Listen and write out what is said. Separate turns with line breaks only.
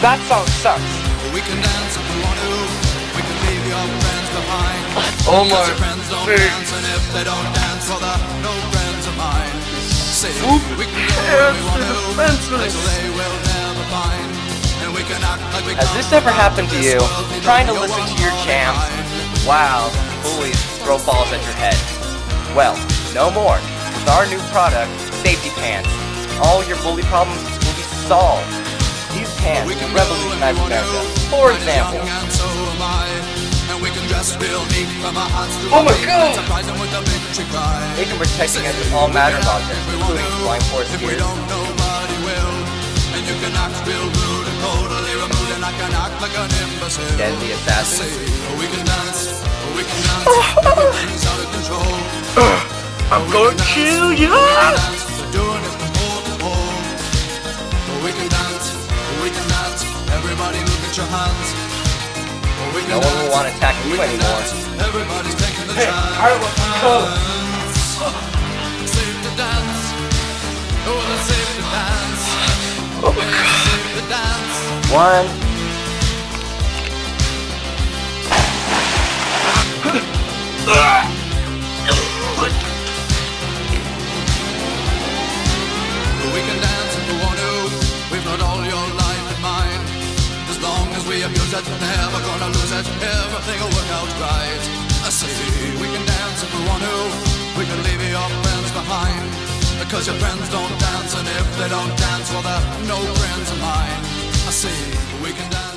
That song sucks.
We can dance if we want to. We can leave your friends behind.
Oh my
your friends don't dance, and if they don't dance, well, they're no friends of mine. Say we can go where we want to, like they will never find. And we can act like we
Has this ever happened to you? Trying to listen to your jams? Wow, bullies throw balls at your head. Well, no more. With our new product, Safety Pants, all your bully problems will be solved. These pants will revolutionize America. For example, oh my god! They can protect against all matter of objects, including flying force gears. Deadly assassins. I'm gonna kill you!
Everybody look at your hands.
No one will want to attack you anymore.
Everybody's taking the
Hey,
chance.
I will come.
Safe to dance. Oh, it's safe to dance.
Oh my god.
Safe to dance.
One.
We can dance if we want to. We've got all your life in mind. As long as we abuse it, never gonna lose it. Everything will work out right. I say we can dance if we want to. We can leave your friends behind. Because your friends don't dance, and if they don't dance, well, they're no friends of mine. I say we can dance.